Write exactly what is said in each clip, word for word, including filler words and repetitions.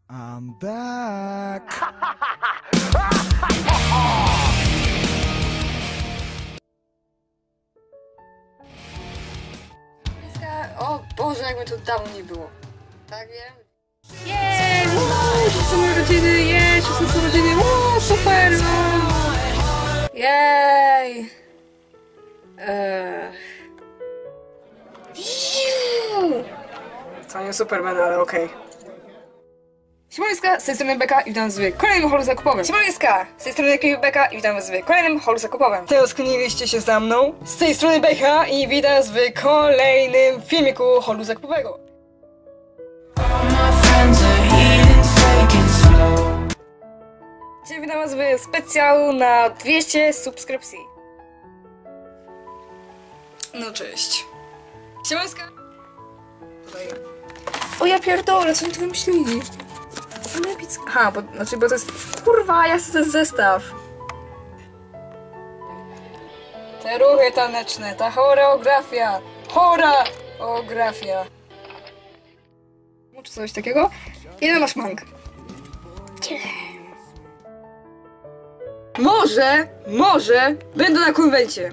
I'm back. O Boże, jakby to dawno nie było. Tak wiem? Jej! Wow, wszyscy urodziny, jej! Wszyscy urodziny, wow, super! No. Jej! Eee. To nie Superman, ale okej. Okay. Siemoniska, z tej strony Beka i witam was w kolejnym holu zakupowym. Siemoniska, z tej strony Beka i witam was w kolejnym holu zakupowym. Tęskniliście się za mną? Z tej strony Beka i witam was w kolejnym filmiku holu zakupowego. Dzisiaj witam was w specjalu na dwieście subskrypcji. No cześć. Siemoniska. Tutaj. O ja pierdolę, co oni tu wymyślili? Aha, bo, znaczy, bo to jest... Kurwa, ja chcę ten zestaw. Te ruchy taneczne, ta choreografia. Choreografia. Czy coś takiego? Ile masz mang? Tyle. Może, może będę na konwencie.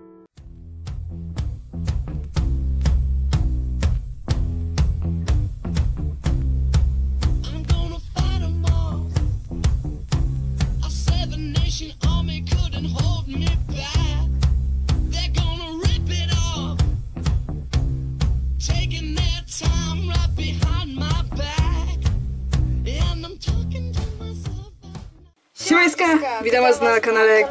Siemańska, witam was na kanale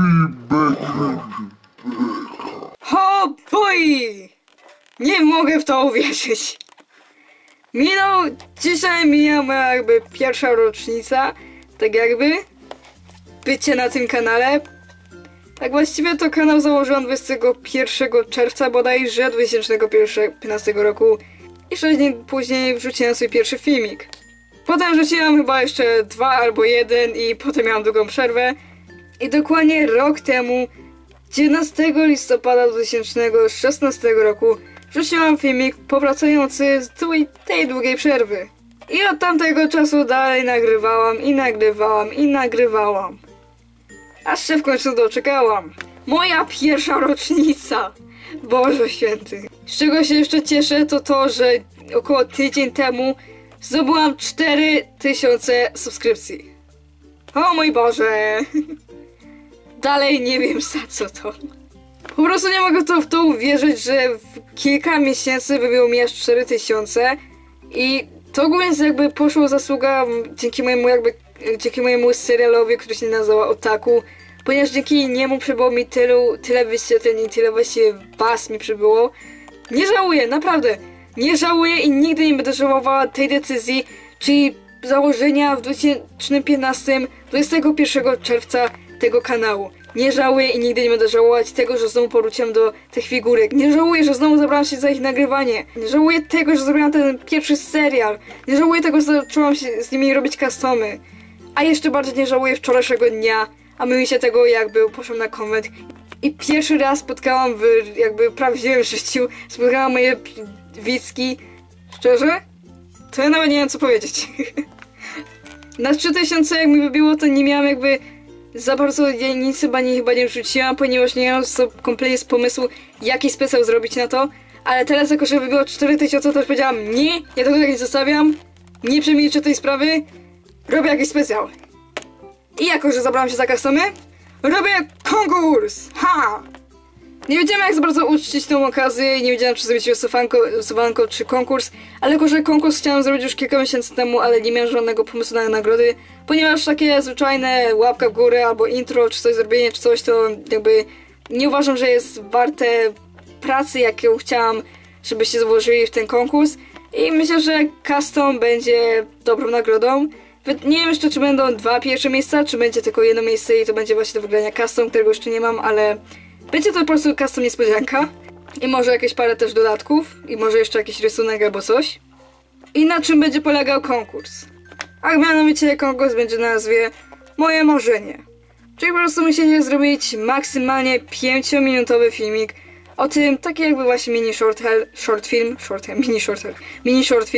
Ho boy! Nie mogę w to uwierzyć. Minął, dzisiaj mija moja jakby pierwsza rocznica, tak jakby, bycie na tym kanale. Tak właściwie to kanał założyłam dwudziestego pierwszego czerwca bodajże dwa tysiące piętnastego roku i sześć dni później wrzuciłam swój pierwszy filmik. Potem wrzuciłam chyba jeszcze dwa albo jeden i potem miałam długą przerwę. I dokładnie rok temu, dziewiętnastego listopada dwa tysiące szesnastego roku, wrzuciłam filmik powracający z tej długiej przerwy. I od tamtego czasu dalej nagrywałam i nagrywałam i nagrywałam. Aż się w końcu doczekałam. Moja pierwsza rocznica! Boże święty. Z czego się jeszcze cieszę, to to, że około tydzień temu zdobyłam cztery tysiące subskrypcji. O mój Boże! Dalej nie wiem za co to. Po prostu nie mogę to w to uwierzyć, że w kilka miesięcy wybiło mi aż cztery tysiące i to ogólnie jakby poszło zasługa dzięki mojemu jakby dzięki mojemu serialowi, który się nazywa Otaku, ponieważ dzięki niemu przybyło mi tylu, tyle wyświetleń i tyle właściwie was mi przybyło. Nie żałuję, naprawdę. Nie żałuję i nigdy nie będę żałowała tej decyzji, czyli założenia w dwa tysiące piętnastym, dwudziestego pierwszego czerwca tego kanału. Nie żałuję i nigdy nie będę żałować tego, że znowu powróciłam do tych figurek. Nie żałuję, że znowu zabrałam się za ich nagrywanie. Nie żałuję tego, że zrobiłam ten pierwszy serial. Nie żałuję tego, że zaczęłam się z nimi robić customy. A jeszcze bardziej nie żałuję wczorajszego dnia, a myli się tego jakby poszłam na konwent i pierwszy raz spotkałam w jakby prawdziwym życiu, spotkałam moje widzki. Szczerze? To ja nawet nie wiem co powiedzieć. Na trzy tysiące jak mi wybiło, to nie miałam jakby za bardzo ja nic chyba nie, chyba nie wrzuciłam, ponieważ nie miałam kompletnie z pomysłu jaki specjal zrobić na to, ale teraz jako, że wybiło cztery tysiące, to już powiedziałam nie, ja tego tak nie zostawiam, nie przemilczę tej sprawy, robię jakiś specjal. I jako, że zabrałam się za customy, robię konkurs! Ha! Nie wiedziałam jak za bardzo uczcić tą okazję i nie wiedziałam czy zrobić losowanko czy konkurs, ale jako, że konkurs chciałam zrobić już kilka miesięcy temu, ale nie miałam żadnego pomysłu na nagrody, ponieważ takie zwyczajne łapka w górę albo intro czy coś zrobienie czy coś, to jakby nie uważam, że jest warte pracy jaką chciałam, żebyście złożyli w ten konkurs i myślę, że custom będzie dobrą nagrodą. Nie wiem jeszcze czy będą dwa pierwsze miejsca, czy będzie tylko jedno miejsce i to będzie właśnie do wygrania custom, którego jeszcze nie mam, ale będzie to po prostu custom niespodzianka. I może jakieś parę też dodatków, i może jeszcze jakiś rysunek albo coś. I na czym będzie polegał konkurs? A mianowicie konkurs będzie na nazwie Moje Marzenie. Czyli po prostu musicie zrobić maksymalnie pięciominutowy filmik o tym, taki jakby właśnie mini short, short film, short, mini short, mini short film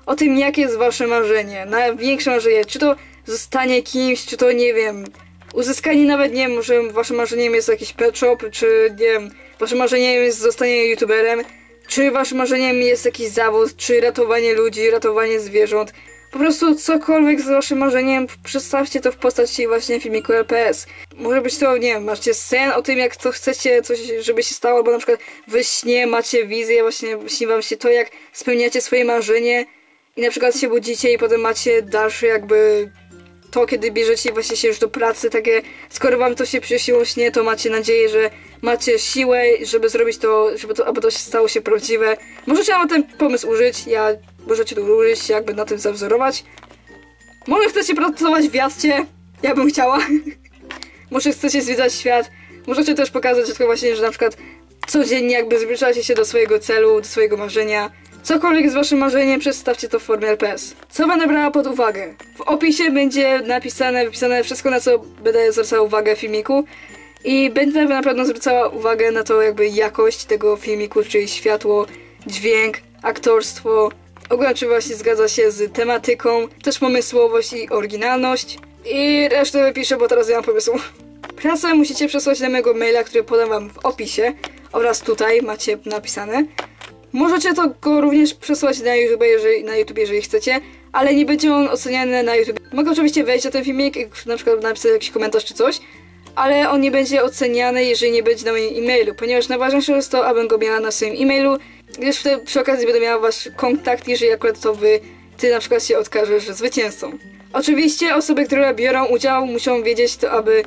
o tym, jakie jest wasze marzenie, największe marzenie, czy to zostanie kimś, czy to, nie wiem, uzyskanie nawet, nie wiem, może waszym marzeniem jest jakiś pet shop, czy, nie wiem, waszym marzeniem jest zostanie youtuberem, czy waszym marzeniem jest jakiś zawód, czy ratowanie ludzi, ratowanie zwierząt. Po prostu cokolwiek z waszym marzeniem, przedstawcie to w postaci właśnie filmiku L P S. Może być to, nie wiem, macie sen o tym, jak to chcecie, coś, żeby się stało, albo na przykład we śnie macie wizję, właśnie śni wam się to, jak spełniacie swoje marzenie i na przykład się budzicie i potem macie dalsze jakby to, kiedy bierzecie właśnie się już do pracy, takie, skoro wam to się przyśniło śnie, to macie nadzieję, że macie siłę, żeby zrobić to, żeby to, aby to się stało się prawdziwe. Możecie na ten pomysł użyć, ja, możecie to użyć, jakby na tym zawzorować. Może chcecie pracować w jachcie, ja bym chciała. Może chcecie zwiedzać świat. Możecie też pokazać tylko właśnie, że na przykład codziennie jakby zbliżacie się do swojego celu, do swojego marzenia. Cokolwiek jest waszym marzeniem, przedstawcie to w formie L P S. Co będę brała pod uwagę? W opisie będzie napisane, wypisane wszystko, na co będę zwracała uwagę w filmiku. I będę na pewno zwracała uwagę na to jakby jakość tego filmiku, czyli światło, dźwięk, aktorstwo. Ogólnie czy właśnie zgadza się z tematyką, też pomysłowość i oryginalność. I resztę wypiszę, bo teraz nie mam pomysłu. Pracę musicie przesłać na mojego maila, który podam wam w opisie. Oraz tutaj macie napisane. Możecie to go również przesłać na YouTube, jeżeli, na YouTube, jeżeli chcecie, ale nie będzie on oceniany na YouTube. Mogę oczywiście wejść na ten filmik i na przykład napisać jakiś komentarz czy coś, ale on nie będzie oceniany, jeżeli nie będzie na moim e-mailu, ponieważ najważniejsze jest to, abym go miała na swoim e-mailu, gdyż wtedy przy okazji będę miała wasz kontakt, jeżeli akurat to wy, ty na przykład się okażesz zwycięzcą. Oczywiście osoby, które biorą udział, muszą wiedzieć to, aby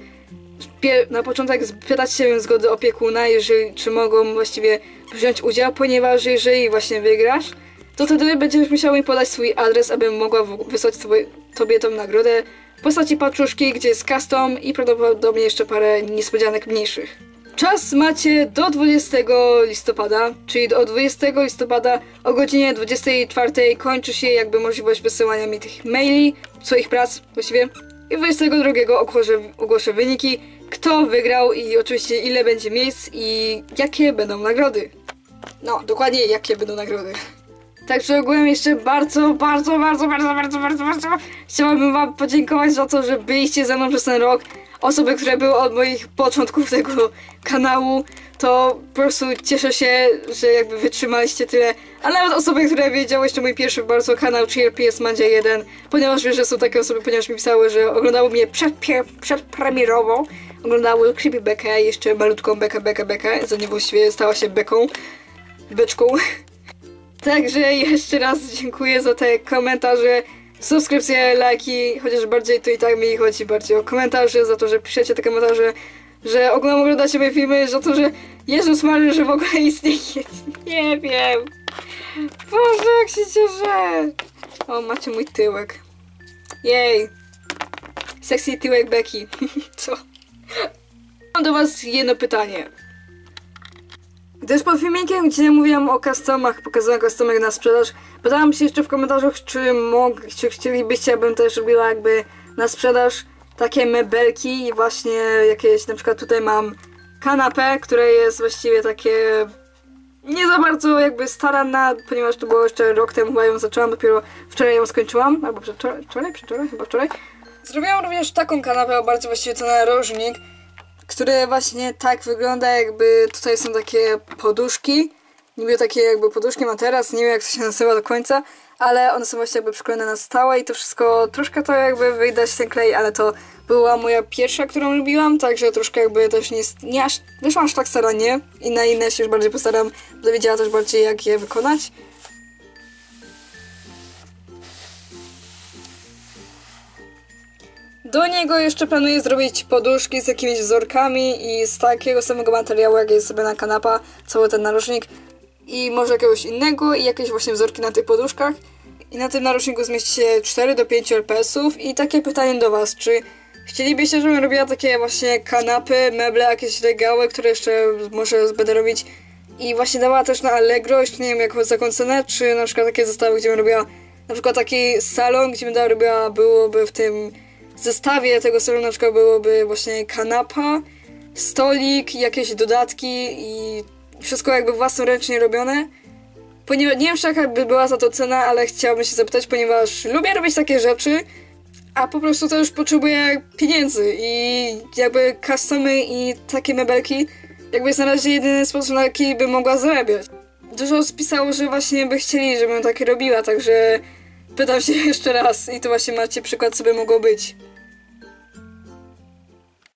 na początek spytać się zgody opiekuna, jeżeli, czy mogą właściwie wziąć udział, ponieważ jeżeli właśnie wygrasz, to wtedy będziesz musiał mi podać swój adres, abym mogła wysłać tobie, tobie tą nagrodę w postaci paczuszki, gdzie jest custom i prawdopodobnie jeszcze parę niespodzianek mniejszych. Czas macie do dwudziestego listopada, czyli do dwudziestego listopada o godzinie dwudziestej czwartej kończy się jakby możliwość wysyłania mi tych maili, swoich prac właściwie. I dwudziestego drugiego ogłoszę, ogłoszę wyniki, kto wygrał i oczywiście ile będzie miejsc i jakie będą nagrody. No, dokładnie jakie będą nagrody. Także ogólnie jeszcze bardzo, bardzo, bardzo, bardzo, bardzo, bardzo, bardzo chciałabym wam podziękować za to, że byliście ze mną przez ten rok. Osoby, które były od moich początków tego kanału, to po prostu cieszę się, że jakby wytrzymaliście tyle. A nawet osoby, które wiedziały jeszcze mój pierwszy bardzo kanał, czyli L P S Mandzia jeden, ponieważ wiesz, że są takie osoby, ponieważ mi pisały, że oglądały mnie przed, przedpremierowo, oglądały Creepy Beckę, jeszcze malutką Bekę, Bekę, Bekę, za nie właściwie stała się Beką, beczką. Także jeszcze raz dziękuję za te komentarze, subskrypcje, lajki, chociaż bardziej to i tak mi chodzi bardziej o komentarze, za to, że piszecie te komentarze, że ogólnie oglądacie moje filmy, za to, że Jezus Maria, że w ogóle istnieje. Nie wiem. Boże, jak się cieszę. O, macie mój tyłek. Jej. Sexy tyłek Becky. Co? Mam do was jedno pytanie. Gdyż pod filmikiem, gdzie mówiłam o customach, pokazałam customek na sprzedaż, pytałam się jeszcze w komentarzach, czy, mog, czy chcielibyście, abym też robiła jakby na sprzedaż takie mebelki i właśnie jakieś, na przykład tutaj mam kanapę, które jest właściwie takie nie za bardzo jakby staranna, ponieważ to było jeszcze rok temu, chyba ją zaczęłam, dopiero wczoraj ją skończyłam, albo przedwczoraj, wczoraj, przedwczoraj, chyba wczoraj. Zrobiłam również taką kanapę, bardzo właściwie to narożnik, który właśnie tak wygląda, jakby tutaj są takie poduszki, niby takie jakby poduszki materac, nie wiem jak to się nazywa do końca, ale one są właśnie jakby przyklejone na stałe i to wszystko, troszkę to jakby widać ten klej, ale to była moja pierwsza, którą lubiłam, także troszkę jakby też nie, nie aż, wyszłam aż tak starannie i na inne się już bardziej postaram, będę wiedziała też bardziej jak je wykonać. Do niego jeszcze planuję zrobić poduszki z jakimiś wzorkami i z takiego samego materiału, jak jest sobie na kanapa, cały ten narożnik i może jakiegoś innego i jakieś właśnie wzorki na tych poduszkach. I na tym narożniku zmieści się cztery do pięciu L P S-ów i takie pytanie do was, czy chcielibyście, żebym robiła takie właśnie kanapy, meble, jakieś regały, które jeszcze może będę robić i właśnie dawała też na Allegro, jeszcze nie wiem jak za jaką cenę, czy na przykład takie zestawy, gdzie bym robiła na przykład taki salon, gdzie bym robiła, byłoby w tym zestawie tego salonu na przykład byłoby właśnie kanapa, stolik, jakieś dodatki i wszystko jakby własnoręcznie robione. ponieważ nie wiem, jaka by była za to cena, ale chciałabym się zapytać, ponieważ lubię robić takie rzeczy, a po prostu też potrzebuję pieniędzy i jakby customy i takie mebelki jakby jest na razie jedyny sposób, na jaki bym mogła zarabiać. Dużo osób pisało, że właśnie by chcieli, żebym takie robiła, także pytam się jeszcze raz i to właśnie macie przykład, co by mogło być.